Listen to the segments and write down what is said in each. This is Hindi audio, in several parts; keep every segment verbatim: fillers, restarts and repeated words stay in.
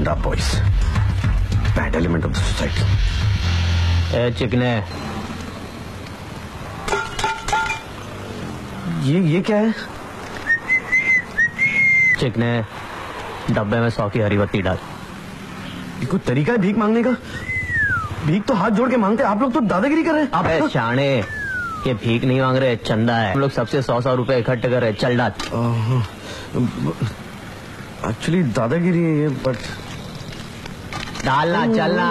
गुंडा boys, bad element of the society. ए चिकने, ये ये क्या है? चिकने, डब्बे में सौ की हरी बत्ती डाल। ये कोई तरीका है भीख मांगने का? भीख तो हाथ जोड़ के मांगते, आप लोग तो दादागिरी कर रहे हैं। अबे आप शाणे, ये भीख नहीं मांग रहे, चंदा है। हम लोग सबसे सौ सौ रुपए इकट्ठे कर रहे, चल डाल। एक्चुअली दादागिरी है ये, बट डालना, चलना।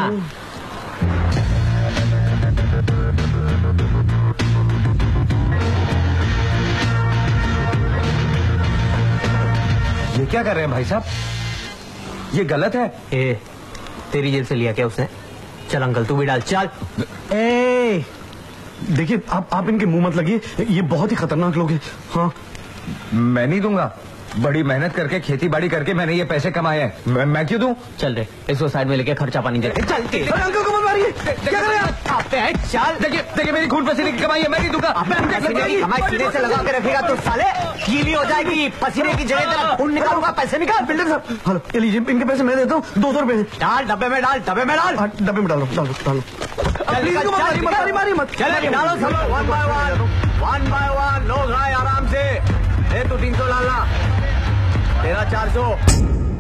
ये क्या कर रहे हैं भाई साहब? ये गलत है। ए, तेरी जेब से लिया क्या उसने? चल अंकल तू भी डाल, चल। ए देखिए, आप आप इनके मुंह मत लगिए, ये बहुत ही खतरनाक लोग हैं। हाँ, मैं नहीं दूंगा। बड़ी मेहनत करके खेती बाड़ी करके मैंने ये पैसे कमाए हैं, मैं, मैं क्यों दूं? चल रे, इसको साइड में लेके खर्चा पानी देते। चल के अंकल को मत मारिए। क्या कर रहे हैं आप? चल, देखिए देखिए, मेरी खून पसीने की कमाई है, मैं नहीं दूंगा। हमारे सीने से लगा के रखेगा तो साले गीली हो जाएगी। पसीने की जगह तेरा खून निकालूंगा, पैसे निकाल। बिल्डर साहब, हेलो, ये लीजिए, इनके पैसे मैं देता हूँ, दो सौ रुपए। डाल डब्बे में, डाल डब्बे में, डाल डब्बे में डालो, डालो, डालो। प्लीज इनको मत मारिए, मत मारिए, मारिए मत। चल डालो सब, one by one, one by one. लोग आए आराम से। ए तू तीन सौ डालना, तेरा चार सौ।